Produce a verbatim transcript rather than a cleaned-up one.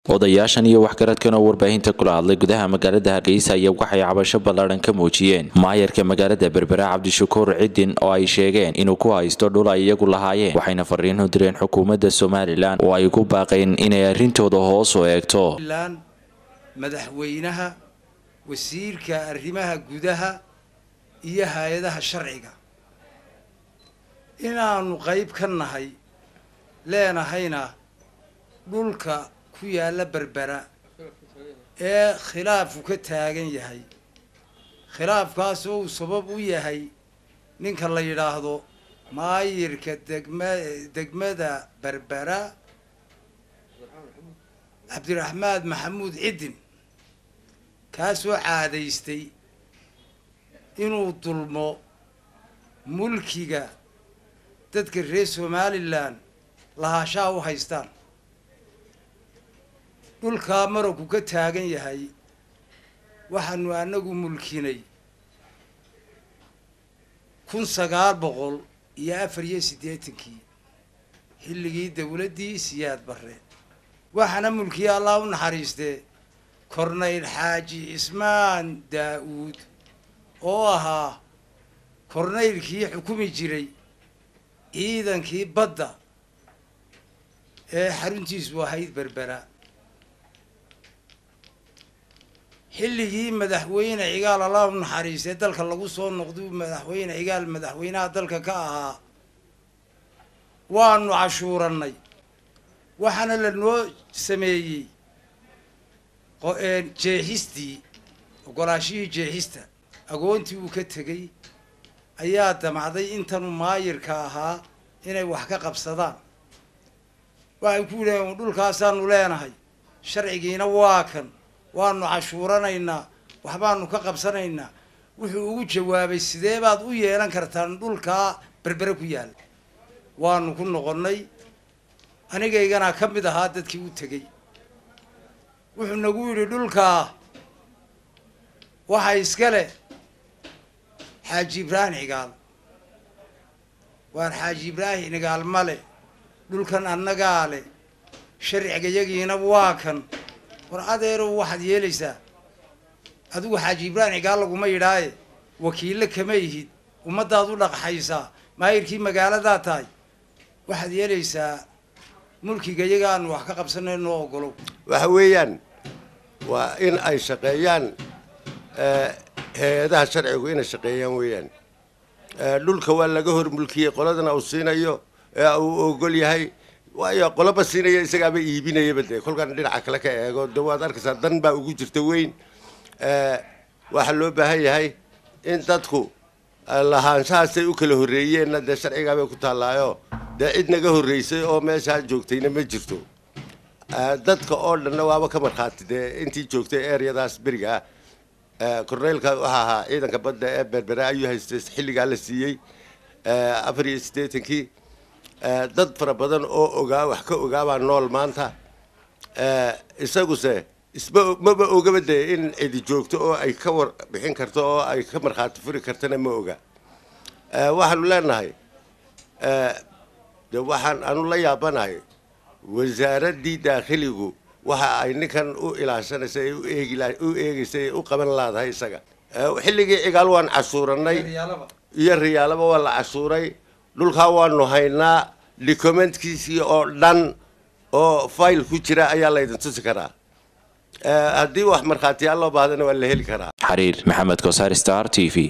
odayaashan iyo waxgaradkan oo warbaahinta kula hadlay gudaha magaalada Hargeysa ayaa waxay cabasho ballaaran ka muujiyeen maayarka magaalada Berbera Cabdishakuur Cidin oo ay sheegeen inuu ku haysto dhul ay iyagu lahaayeen waxayna fariin u direen xukuumadda Soomaaliland oo ay ku baaqeen inay arintooda hoos u eegto madaxweynaha wasiirka arrimaha gudaha iyo hay'adaha sharciga inaanu qayb ka nahay leenahayna dhulka ku yaala Berbera ee khilaafku ka taagan yahay khilaafkaas oo sabab u yahay ninka la yiraahdo maayirka degmada Berbera Cabdiraxmaan Maxamuud Cidin kaasoo caadaystay inuu dulmo mulkiga dadka reer Soomaaliland lahaanshaha u haystaan dhulka marku ka taagan yahay waxaanu anagu mulkinay kun sagaal boqol iyo afar iyo siddeetankii xilligii dawladii Siyaad Barre waxaana mulkiya Allah u naxariistay Korneyl Xaaji Ismaan Daawud oo ahaa korneylkii xukumi jiray ciidankii badda ee xaruntiisu ahayd Berbera xilligii madaxweyne Cigaal Allah u naxariistay dalka lagu soo noqday madaxweyne Cigaal madaxweynaha dalka ka ahaa waanu cashuuranay waxaana la noo sameeyay qo'een jeexistii ogolaashii jeexista agoontii uu ka tagay ayaa damacday intan maayirka ahaa inay wax ka qabsadaan waxay ku leeyeen dhulkaasaanu leenahay sharcigiina waa kan waanu cashuuranaynaa waxbaanu ka qabsanaynaa wuxuu ugu jawaabay sidee baad u yeelan kartaan dhulka Berbera ku yaal waanu ku noqonay anigaygana ka mid ahaa dadkii u tagay wuxuu nagu yiri dhulka waxa iska leh Xaaji Ibrahim Cigaal waan Xaaji Ibrahim Cigaal male dhulkan annaga leh sharciga yagiina waa kan war adeero waxaad yeelaysaa adigu Xaaji Ibrahim Cigaal lagu ma yiraaye wakiil kama yihid ummadaadu dhaqxaysa maayirkii magaalada tahay waxaad yeelaysaa mulkiga yagaan wax ka qabsanayno ogolow waxa weeyaan waa in ay shaqeeyaan ee hay'adaha sharcigu inay shaqeeyaan weeyaan dhulka waa laga hor mulkiyay qoladana uu siinayo ee uu ogol yahay waayo qolaba siinaya isaga ba iibinaya bade kolkan dhinaca kale ka eego dawaad arkaysa dan baa ugu jirta weyn ee waxa loo baahan yahay in dadku lahaanshahaasay u kala horeeyeen dad sharciga bay ku taalaayo dad cid naga horeysay oo meesha joogtayna ma jirto dadka oo dhan waaba ka marxaati intii joogtay area-daas beriga korneylka waxa ahaa ciidanka badda ee Berbera ayuu haystay xilliga la siiyay afar iyo siddeetankii dad fara badan oo ogaa wax ka ogaaba nool maanta isagu se isba ma ogabade in cid joogto oo ay ka war bixin karto oo ay ka marxaati furi kartana ma oga waxaanu leenahay de waxaan aanu la yaabanahay wasaaradii dakhligu waxa ay ninkan u ilaashanaysaa u eegi u eegisay u qaban laadahay isaga xilligii Cigaal waan cashuuranay iyo riyaalaba waa la cashuuray dhulka waanu haynaa documentkiisii oo dhan oo file ku jira ayaa la idin tusi karaa haddii wax marxaatiyaal loo baahdana waa la heli karaa Xariir Maxamed Koosar Star T V